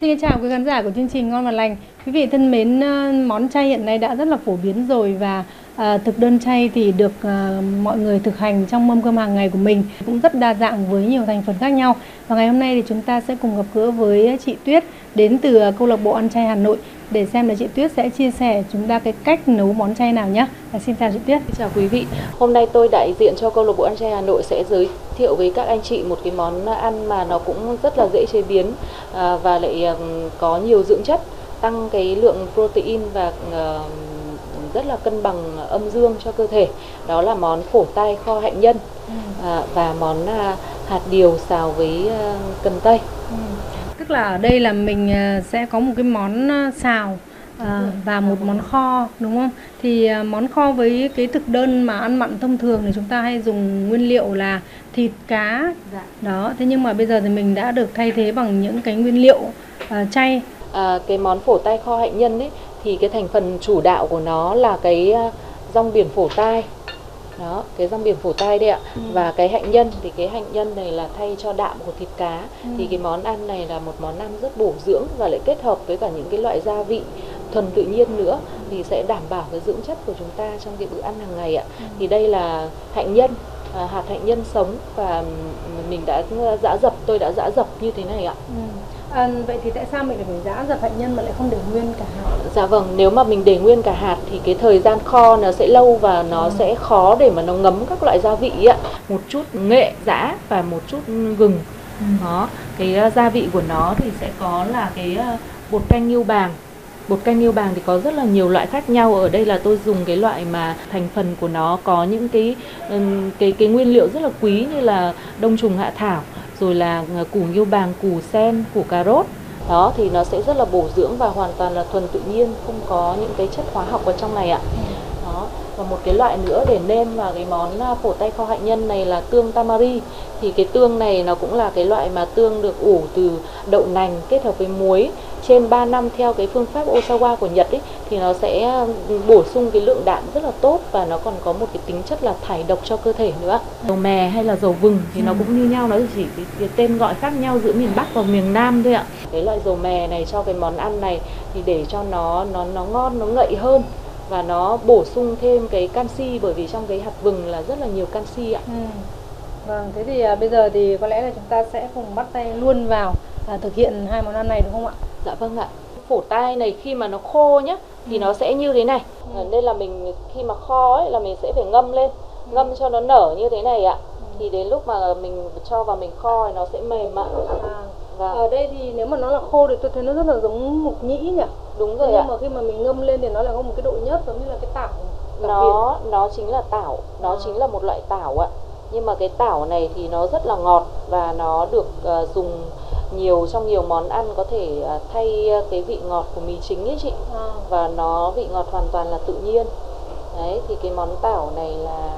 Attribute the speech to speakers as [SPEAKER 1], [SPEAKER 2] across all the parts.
[SPEAKER 1] Xin chào quý khán giả của chương trình Ngon và Lành. Quý vị thân mến, món chay hiện nay đã rất là phổ biến rồi và thực đơn chay thì được mọi người thực hành trong mâm cơm hàng ngày của mình, cũng rất đa dạng với nhiều thành phần khác nhau. Và ngày hôm nay thì chúng ta sẽ cùng gặp gỡ với chị Tuyết đến từ câu lạc bộ ăn chay Hà Nội để xem là chị Tuyết sẽ chia sẻ chúng ta cái cách nấu món chay nào nhé. Xin chào chị Tuyết.
[SPEAKER 2] Chào quý vị. Hôm nay tôi đại diện cho câu lạc bộ ăn chay Hà Nội sẽ giới thiệu với các anh chị một cái món ăn mà nó cũng rất là dễ chế biến và lại có nhiều dưỡng chất, tăng cái lượng protein và rất là cân bằng âm dương cho cơ thể. Đó là món phổ tai kho hạnh nhân và món hạt điều xào với cần tây.
[SPEAKER 1] Tức là ở đây là mình sẽ có một cái món xào và một món kho, đúng không? Thì món kho với cái thực đơn mà ăn mặn thông thường thì chúng ta hay dùng nguyên liệu là thịt, cá. Đó, thế nhưng mà bây giờ thì mình đã được thay thế bằng những cái nguyên liệu chay.
[SPEAKER 2] Cái món phổ tai kho hạnh nhân ấy thì cái thành phần chủ đạo của nó là cái rong biển phổ tai. Đó, cái rong biển phổ tai đây ạ. Và cái hạnh nhân thì cái hạnh nhân này là thay cho đạm của thịt cá. Thì cái món ăn này là một món ăn rất bổ dưỡng và lại kết hợp với cả những cái loại gia vị thuần tự nhiên nữa thì sẽ đảm bảo cái dưỡng chất của chúng ta trong cái bữa ăn hàng ngày ạ. Thì đây là hạnh nhân, hạt hạnh nhân sống và mình đã giã dập, tôi đã giã dập như thế này ạ.
[SPEAKER 1] Vậy thì tại sao mình lại phải giã dập hạnh nhân mà lại không để nguyên cả hạt?
[SPEAKER 2] Dạ vâng, nếu mà mình để nguyên cả hạt thì cái thời gian kho nó sẽ lâu và nó sẽ khó để mà nó ngấm các loại gia vị ạ. Một chút nghệ giã và một chút gừng. Đó, cái gia vị của nó thì sẽ có là cái bột canh nghêu bàng. Bột canh nghêu bàng thì có rất là nhiều loại khác nhau. Ở đây là tôi dùng cái loại mà thành phần của nó có những cái nguyên liệu rất là quý như là đông trùng hạ thảo, rồi là củ nghêu bàng, củ sen, củ cà rốt. Đó thì nó sẽ rất là bổ dưỡng và hoàn toàn là thuần tự nhiên, không có những cái chất hóa học ở trong này ạ. Đó. Và một cái loại nữa để nêm vào cái món phổ tai kho hạnh nhân này là tương tamari. Thì cái tương này nó cũng là cái loại mà tương được ủ từ đậu nành kết hợp với muối trên 3 năm theo cái phương pháp Osawa của Nhật ấy, thì nó sẽ bổ sung cái lượng đạm rất là tốt và nó còn có một cái tính chất là thải độc cho cơ thể nữa. Dầu mè hay là dầu vừng thì nó cũng như nhau, nó chỉ cái tên gọi khác nhau giữa miền Bắc và miền Nam thôi ạ. Cái loại dầu mè này cho cái món ăn này thì để cho nó ngon, nó ngậy hơn và nó bổ sung thêm cái canxi, bởi vì trong cái hạt vừng là rất là nhiều canxi ạ.
[SPEAKER 1] Vâng, thế thì bây giờ thì có lẽ là chúng ta sẽ cùng bắt tay luôn vào thực hiện hai món ăn này, đúng không ạ?
[SPEAKER 2] Dạ vâng ạ. Phổ tai này khi mà nó khô nhá thì nó sẽ như thế này. Nên là mình khi mà kho ấy là mình sẽ phải ngâm lên, ngâm cho nó nở như thế này ạ. Thì đến lúc mà mình cho vào mình kho thì nó sẽ mềm ạ.
[SPEAKER 1] Ở đây thì nếu mà nó là khô thì tôi thấy nó rất là giống mục nhĩ nhỉ?
[SPEAKER 2] Đúng rồi ạ.
[SPEAKER 1] Nhưng mà khi mà mình ngâm lên thì nó lại có một cái độ nhớt giống như là cái tảo.
[SPEAKER 2] Nó chính là tảo, nó chính là một loại tảo ạ. Nhưng mà cái tảo này thì nó rất là ngọt và nó được dùng nhiều trong nhiều món ăn, có thể thay cái vị ngọt của mì chính ấy chị. Và nó vị ngọt hoàn toàn là tự nhiên. Đấy, thì cái món tảo này là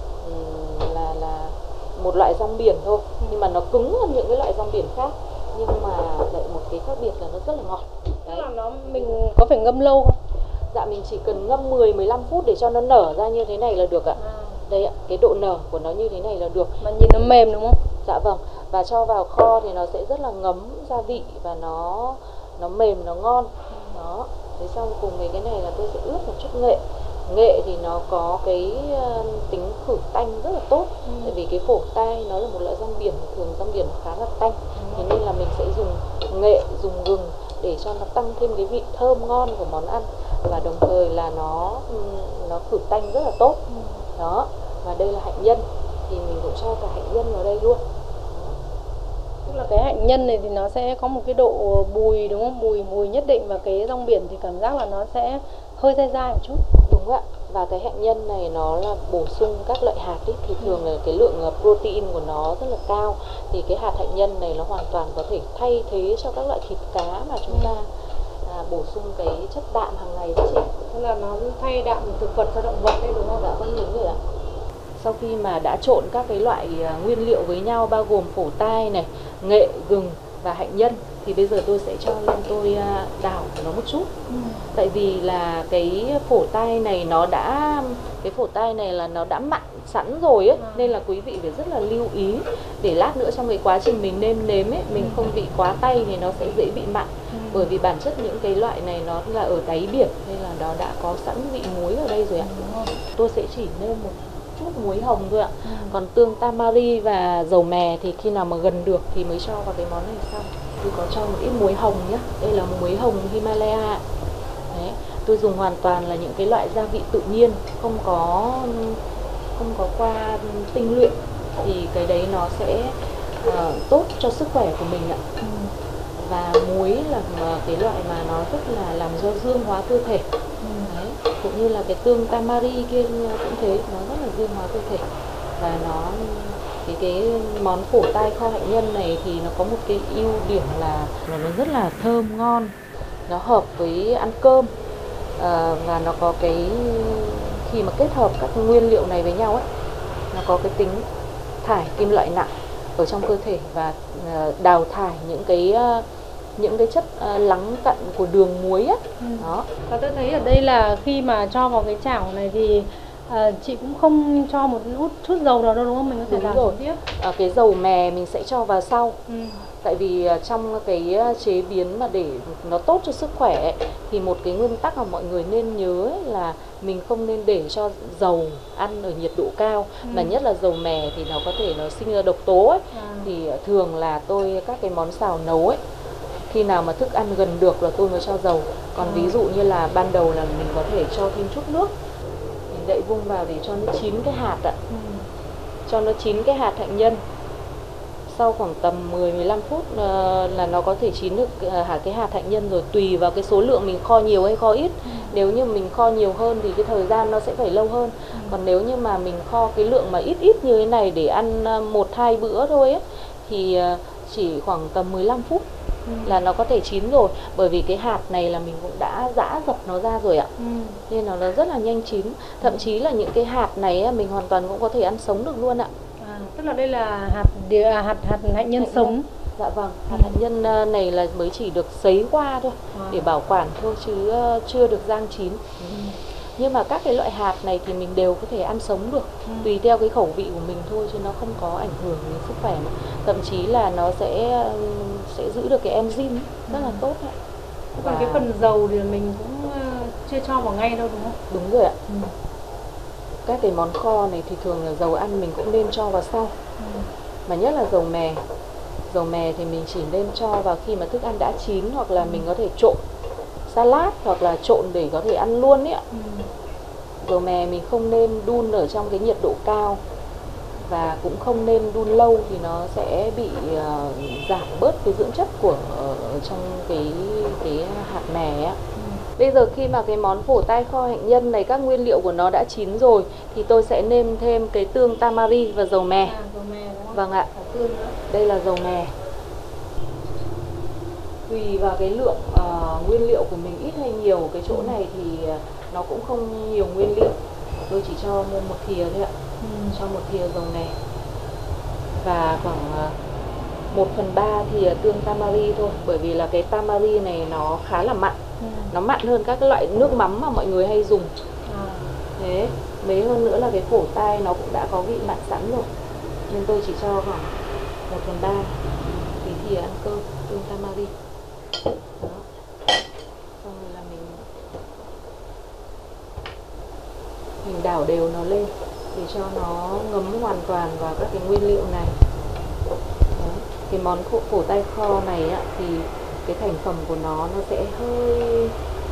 [SPEAKER 2] một loại rong biển thôi, nhưng mà nó cứng hơn những cái loại rong biển khác, nhưng mà lại một cái khác biệt là nó rất là ngọt.
[SPEAKER 1] Đấy. Tức là mình có phải ngâm lâu không?
[SPEAKER 2] Dạ mình chỉ cần ngâm 10-15 phút để cho nó nở ra như thế này là được ạ. Đây ạ, cái độ nở của nó như thế này là được.
[SPEAKER 1] Mà nhìn nó mềm đúng không?
[SPEAKER 2] Dạ vâng. Và cho vào kho thì nó sẽ rất là ngấm gia vị và nó mềm, nó ngon. Đó. Thế xong cùng với cái này là tôi sẽ ướp một chút nghệ. Nghệ thì nó có cái tính khử tanh rất là tốt. Tại vì cái phổ tai nó là một loại rong biển, thường rong biển khá là tanh. Thế nên là mình sẽ dùng nghệ, dùng gừng để cho nó tăng thêm cái vị thơm ngon của món ăn, và đồng thời là nó khử tanh rất là tốt. Đó. Và đây là hạnh nhân thì mình cũng cho cả hạnh nhân vào đây luôn.
[SPEAKER 1] Tức là cái hạnh nhân này thì nó sẽ có một cái độ bùi, đúng không? Bùi nhất định, và cái rong biển thì cảm giác là nó sẽ hơi dai dai một chút.
[SPEAKER 2] Đúng ạ. Và cái hạnh nhân này nó là bổ sung các loại hạt ấy, thì thường là cái lượng protein của nó rất là cao. Thì cái hạt hạnh nhân này nó hoàn toàn có thể thay thế cho các loại thịt cá mà chúng ta bổ sung cái chất đạm hàng ngày đó chị.
[SPEAKER 1] Tức là nó thay đạm thực vật cho động vật đấy, đúng không?
[SPEAKER 2] Dạ vâng, đúng rồi ạ. Sau khi mà đã trộn các cái loại nguyên liệu với nhau bao gồm phổ tai này, nghệ, gừng và hạnh nhân thì bây giờ tôi sẽ cho lên tôi đảo nó một chút. Tại vì là cái phổ tai này là nó đã mặn sẵn rồi ấy, nên là quý vị phải rất là lưu ý để lát nữa trong cái quá trình mình nêm nếm ấy, mình không bị quá tay thì nó sẽ dễ bị mặn. Bởi vì bản chất những cái loại này nó là ở đáy biển nên là nó đã có sẵn vị muối ở đây rồi ạ. Tôi sẽ chỉ nêm một chút muối hồng thôi ạ. Còn tương tamari và dầu mè thì khi nào mà gần được thì mới cho vào cái món này sau. Tôi có cho một ít muối hồng nhé. Đây là muối hồng Himalaya. Đấy, tôi dùng hoàn toàn là những cái loại gia vị tự nhiên, không có qua tinh luyện, thì cái đấy nó sẽ tốt cho sức khỏe của mình ạ. Và muối là cái loại mà nó rất là làm cho dương hóa cơ thể. Đấy, cũng như là cái tương tamari kia cũng thế, nó rất là dương hóa cơ thể. Và nó cái món phổ tai kho hạnh nhân này thì nó có một cái ưu điểm là nó rất là thơm ngon, nó hợp với ăn cơm, và nó có cái khi mà kết hợp các nguyên liệu này với nhau ấy, nó có cái tính thải kim loại nặng ở trong cơ thể và đào thải những cái chất lắng cặn của đường muối á. Đó.
[SPEAKER 1] Và tôi thấy ở đây là khi mà cho vào cái chảo này thì chị cũng không cho một chút dầu nào đâu đúng không? Mình có thể đảo trực tiếp.
[SPEAKER 2] Cái dầu mè mình sẽ cho vào sau. Tại vì trong cái chế biến mà để nó tốt cho sức khỏe ấy, thì một cái nguyên tắc mà mọi người nên nhớ ấy là mình không nên để cho dầu ăn ở nhiệt độ cao, mà nhất là dầu mè thì nó có thể nó sinh ra độc tố ấy. Thì thường là các cái món xào nấu ấy, khi nào mà thức ăn gần được là tôi mới cho dầu. Còn ví dụ như là ban đầu là mình có thể cho thêm chút nước, mình đậy vung vào để cho nó chín cái hạt ạ. Cho nó chín cái hạt hạnh nhân. Sau khoảng tầm 10-15 phút là nó có thể chín được cái hạt hạnh nhân rồi, tùy vào cái số lượng mình kho nhiều hay kho ít. Nếu như mình kho nhiều hơn thì cái thời gian nó sẽ phải lâu hơn. Còn nếu như mà mình kho cái lượng mà ít như thế này để ăn 1-2 bữa thôi ấy, thì chỉ khoảng tầm 15 phút là nó có thể chín rồi. Bởi vì cái hạt này là mình cũng đã giã dập nó ra rồi ạ. Nên nó rất là nhanh chín. Thậm chí là những cái hạt này mình hoàn toàn cũng có thể ăn sống được luôn ạ.
[SPEAKER 1] Tức là đây là hạt hạnh nhân sống.
[SPEAKER 2] Dạ vâng, hạt hạnh nhân này là mới chỉ được sấy qua thôi, để bảo quản thôi, chứ chưa được rang chín. Nhưng mà các cái loại hạt này thì mình đều có thể ăn sống được, tùy theo cái khẩu vị của mình thôi, chứ nó không có ảnh hưởng đến sức khỏe mà. Thậm chí là nó sẽ giữ được cái enzyme rất là tốt ạ.
[SPEAKER 1] Còn cái phần dầu thì mình cũng chưa cho vào ngay đâu đúng không?
[SPEAKER 2] Đúng rồi ạ. Các cái món kho này thì thường là dầu ăn mình cũng nên cho vào sau. Mà nhất là dầu mè. Dầu mè thì mình chỉ nên cho vào khi mà thức ăn đã chín, hoặc là mình có thể trộn salad, hoặc là trộn để có thể ăn luôn ấy ạ. Dầu mè mình không nên đun ở trong cái nhiệt độ cao, và cũng không nên đun lâu thì nó sẽ bị giảm bớt cái dưỡng chất của trong cái hạt mè á. Bây giờ khi mà cái món phổ tai kho hạnh nhân này các nguyên liệu của nó đã chín rồi thì tôi sẽ nêm thêm cái tương tamari và dầu mè.
[SPEAKER 1] Dầu mè đúng không?
[SPEAKER 2] Vâng ạ. Đây là dầu mè. Tùy vào cái lượng nguyên liệu của mình ít hay nhiều, cái chỗ này thì nó cũng không nhiều nguyên liệu. Tôi chỉ cho một thìa thôi ạ. Cho một thìa dầu mè. Và khoảng 1/3 thìa tương tamari thôi. Bởi vì là cái tamari này nó khá là mặn. Nó mặn hơn các cái loại nước mắm mà mọi người hay dùng. Thế, mấy hơn nữa là cái phổ tai nó cũng đã có vị mặn sẵn rồi. Nên tôi chỉ cho khoảng 1/3 cái thìa ăn cơm tương tamari. Đó. Xong rồi là mình đảo đều nó lên để cho nó ngấm hoàn toàn vào các cái nguyên liệu này. Đó. Cái món phổ tai kho này á, thì cái thành phẩm của nó sẽ hơi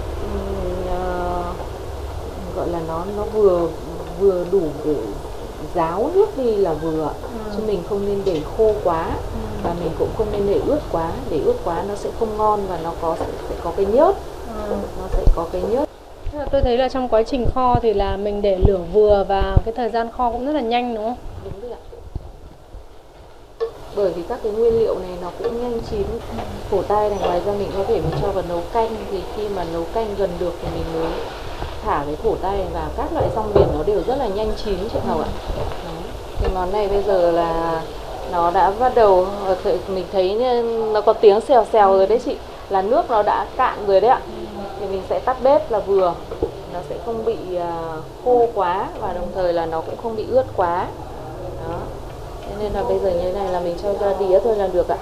[SPEAKER 2] gọi là nó vừa đủ để ráo nước đi là vừa, chứ mình không nên để khô quá, và mình cũng không nên để ướt quá. Để ướt quá nó sẽ không ngon và nó sẽ có cái nhớt. Nó sẽ có cái nhớt.
[SPEAKER 1] Tôi thấy là trong quá trình kho thì là mình để lửa vừa và cái thời gian kho cũng rất là nhanh đúng không?
[SPEAKER 2] Đúng rồi ạ. Bởi vì các cái nguyên liệu này nó cũng nhanh chín. Phổ tai này ngoài ra mình có thể cho vào nấu canh, thì khi mà nấu canh gần được thì mình mới thả cái phổ tai và các loại rong biển nó đều rất là nhanh chín chị Hồng ạ. Cái món này bây giờ là Nó đã bắt đầu, mình thấy nó có tiếng xèo xèo rồi đấy chị, là nước nó đã cạn rồi đấy ạ. Thì mình sẽ tắt bếp là vừa, nó sẽ không bị khô quá và đồng thời là nó cũng không bị ướt quá. Đó. Thế nên là bây giờ như thế này là mình cho ra đĩa thôi là được ạ.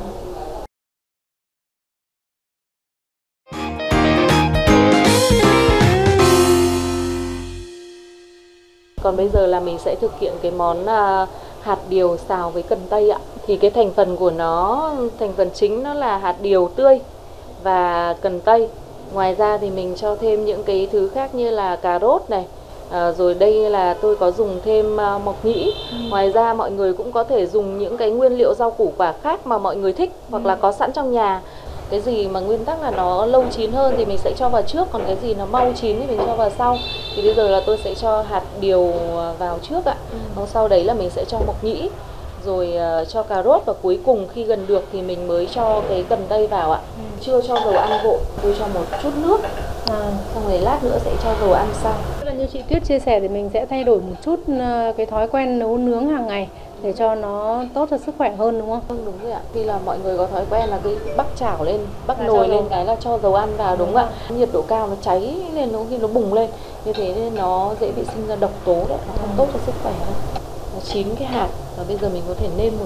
[SPEAKER 2] Còn bây giờ là mình sẽ thực hiện cái món hạt điều xào với cần tây ạ. Thì cái thành phần của nó, thành phần chính nó là hạt điều tươi và cần tây. Ngoài ra thì mình cho thêm những cái thứ khác như là cà rốt này. Rồi đây là tôi có dùng thêm mộc nhĩ. Ngoài ra mọi người cũng có thể dùng những cái nguyên liệu rau củ quả khác mà mọi người thích hoặc là có sẵn trong nhà. Cái gì mà nguyên tắc là nó lâu chín hơn thì mình sẽ cho vào trước, còn cái gì nó mau chín thì mình cho vào sau. Thì bây giờ là tôi sẽ cho hạt điều vào trước ạ. Sau đấy là mình sẽ cho mộc nhĩ, rồi cho cà rốt, và cuối cùng khi gần được thì mình mới cho cái cần tây vào ạ. Chưa cho dầu ăn vội, tôi cho một chút nước, xong rồi lát nữa sẽ cho dầu ăn sau.
[SPEAKER 1] Tức là như chị Tuyết chia sẻ thì mình sẽ thay đổi một chút cái thói quen nấu nướng hàng ngày để cho nó tốt cho sức khỏe hơn, đúng không?
[SPEAKER 2] Vâng, đúng rồi ạ. Khi là mọi người có thói quen là cứ bắc chảo lên, bắc nồi lên cái là cho dầu ăn vào, đúng ạ. Nhiệt độ cao nó cháy lên, khi nó bùng lên như thế nên nó dễ bị sinh ra độc tố đấy, nó không tốt cho sức khỏe đâu. Nó chín cái hạt và bây giờ mình có thể nêm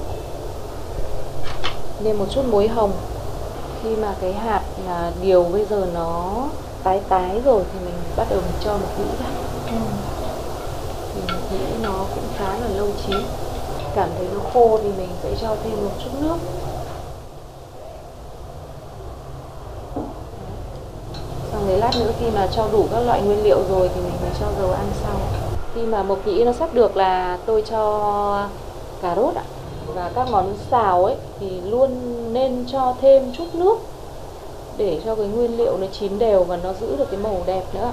[SPEAKER 2] một chút muối hồng. Khi mà cái hạt là điều bây giờ nó tái rồi thì mình bắt đầu mình cho mộc nhĩ vào. Thì mộc nhĩ nó cũng khá là lâu chín. Cảm thấy nó khô thì mình sẽ cho thêm một chút nước. Xong rồi lát nữa khi mà cho đủ các loại nguyên liệu rồi thì mình mới cho dầu ăn sau. Khi mà mộc nhĩ nó sắp được là tôi cho cà rốt ạ. Và các món xào ấy thì luôn nên cho thêm chút nước để cho cái nguyên liệu nó chín đều và nó giữ được cái màu đẹp nữa.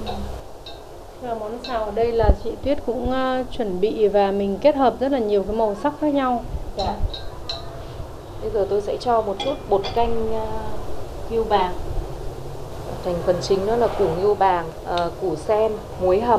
[SPEAKER 1] Món xào ở đây là chị Tuyết cũng chuẩn bị và mình kết hợp rất là nhiều cái màu sắc khác nhau.
[SPEAKER 2] Dạ. Bây giờ tôi sẽ cho một chút bột canh ngưu bàng. Thành phần chính đó là củ ngưu bàng, củ sen, muối hầm.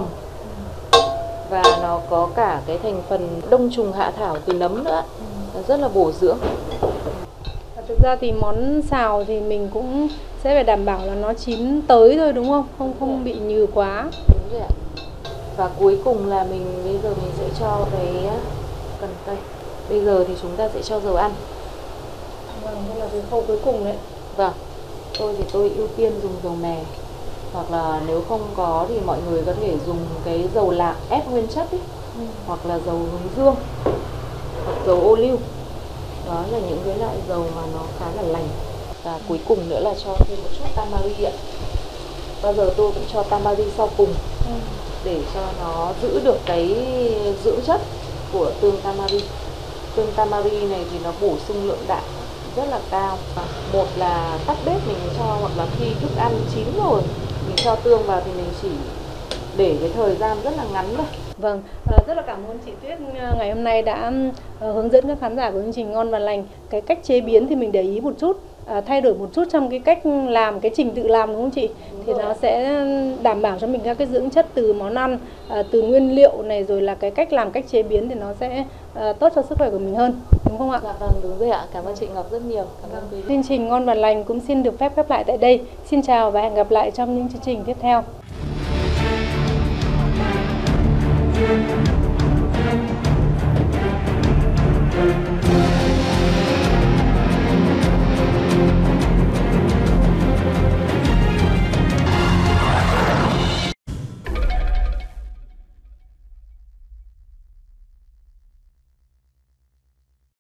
[SPEAKER 2] Và nó có cả cái thành phần đông trùng hạ thảo từ nấm nữa. Nó rất là bổ dưỡng.
[SPEAKER 1] Thực ra thì món xào thì mình cũng sẽ phải đảm bảo là nó chín tới thôi, đúng không? Không bị nhừ quá.
[SPEAKER 2] Đúng rồi ạ. Và cuối cùng là bây giờ mình sẽ cho cái cần tây. Bây giờ thì chúng ta sẽ cho dầu ăn.
[SPEAKER 1] Vâng, đây là cái khâu cuối cùng đấy.
[SPEAKER 2] Vâng. Tôi ưu tiên dùng dầu mè. Hoặc là nếu không có thì mọi người có thể dùng cái dầu lạc ép nguyên chất ấy. Hoặc là dầu hướng dương, hoặc dầu ô liu. Đó là những cái loại dầu mà nó khá là lành. Và cuối cùng nữa là cho thêm một chút tamari ạ. Bao giờ tôi cũng cho tamari sau cùng để cho nó giữ được cái dưỡng chất của tương tamari. Tương tamari này thì nó bổ sung lượng đạm rất là cao. Một là tắt bếp mình cho, hoặc là khi thức ăn chín rồi mình cho tương vào thì mình chỉ để cái thời gian rất là ngắn thôi.
[SPEAKER 1] Vâng, rất là cảm ơn chị Tuyết ngày hôm nay đã hướng dẫn các khán giả của chương trình Ngon và Lành. Cái cách chế biến thì mình để ý một chút, thay đổi một chút trong cái cách làm, cái trình tự làm, đúng không chị? Thì nó sẽ đảm bảo cho mình các cái dưỡng chất từ món ăn, từ nguyên liệu này, rồi là cái cách làm, cách chế biến thì nó sẽ tốt cho sức khỏe của mình hơn, đúng không ạ?
[SPEAKER 2] Dạ vâng, đúng rồi ạ. Cảm ơn chị Ngọc rất nhiều. Cảm ơn quý vị.
[SPEAKER 1] Chương trình Ngon và Lành cũng xin được phép khép lại tại đây. Xin chào và hẹn gặp lại trong những chương trình tiếp theo.